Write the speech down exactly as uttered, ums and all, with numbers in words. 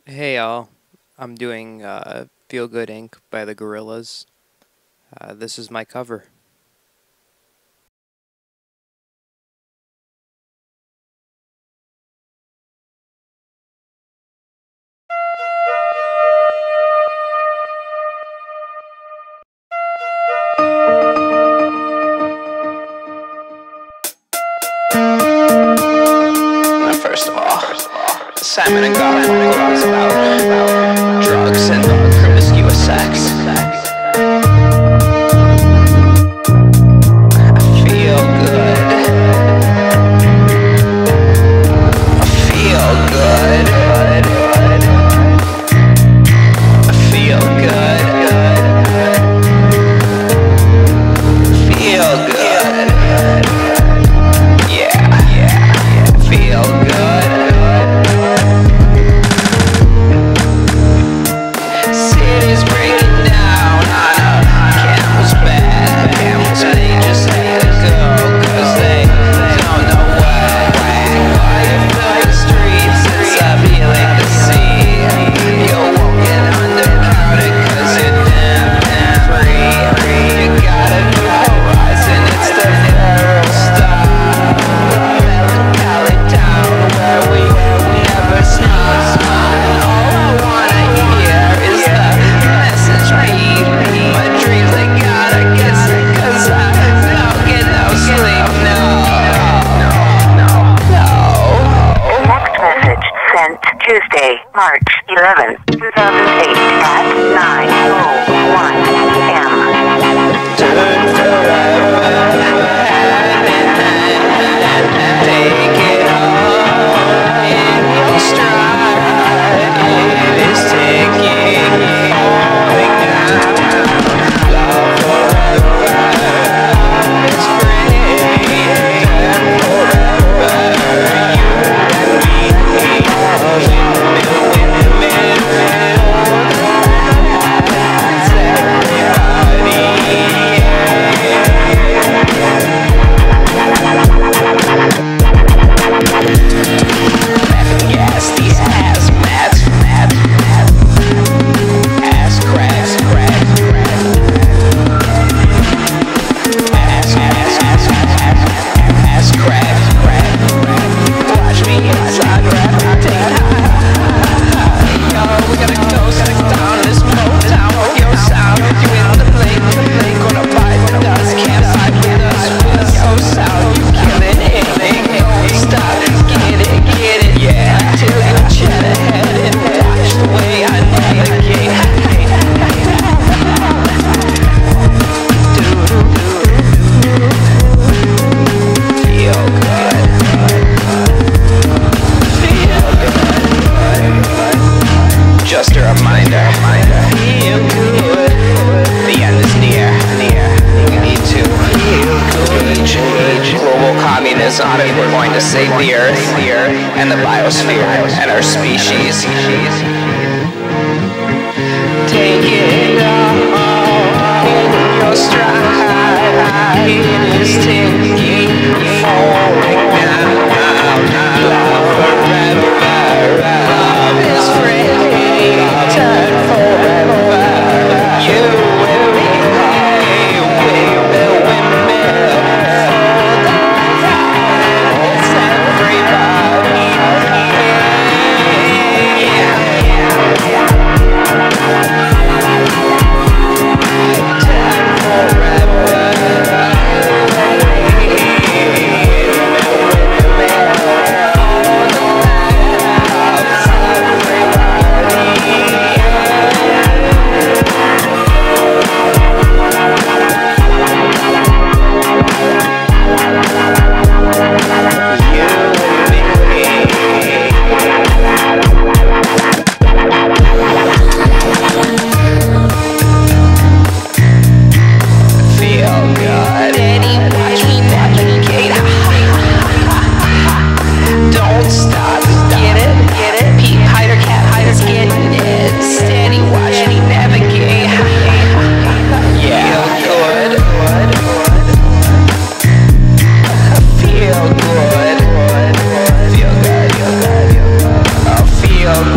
Hey y'all, I'm doing uh, Feel Good Incorporated by the Gorillas. Uh, this is my cover. Now, first of all, Simon and Garfunkel is about, about drugs and promiscuous sex. I feel good. I feel good. I feel good. Feel good. Yeah, yeah, yeah. Feel good. City's breaking down on a camel's back. Camels, they just let it go, cause they don't know what. Why you fill the streets instead of feeling the sea? You won't get undercounted cause you're damn, damn free. You got a new horizon, it's the narrow stop. Melancholy town where we never stop. All I wanna hear is the message beat. My dreams, they gotta get sick cause I don't get no sleep. No, no, no, no. Next message sent Tuesday, March eleventh, two thousand eight at nine oh one p m Turn forever, hand in hand, take it all in your stride. It is taking, falling down. Love forever is free. Turn forever, you and me. Windmill, windmill, that's everybody. Gas, these hazmat, mad, mad, ass cracks, cracks, cracks, ass, ass, ass, ass, ass cracks, cracks, watch me inside, gravitate high. Yo, we gotta go, settle down in this Motown, yo sound, you in the plane, gonna bite the dust, can't fight with us, with yo sound, you killing it, don't stop, get it, get it, yeah, till you chat ahead and watch the way I navigate. Feel good. Feel good. Just a reminder. Feel good. The end is near. Near. We need to feel good. Age. Global communism. We're going to save the earth, the earth, and the biosphere, and our species. Take it all in your stride. It is taking, falling down. Love forever, love is free. Turn forever, you and me. Windmill, windmill, it's everybody. Yeah, turn forever. Feel good. Steady, watch me navigate. Don't stop, get it, get it. Pete Hyder, Cat Hyder's getting it. Steady, watch me navigate. Yeah, good. Feel good. Feel good. Feel good. Oh, feel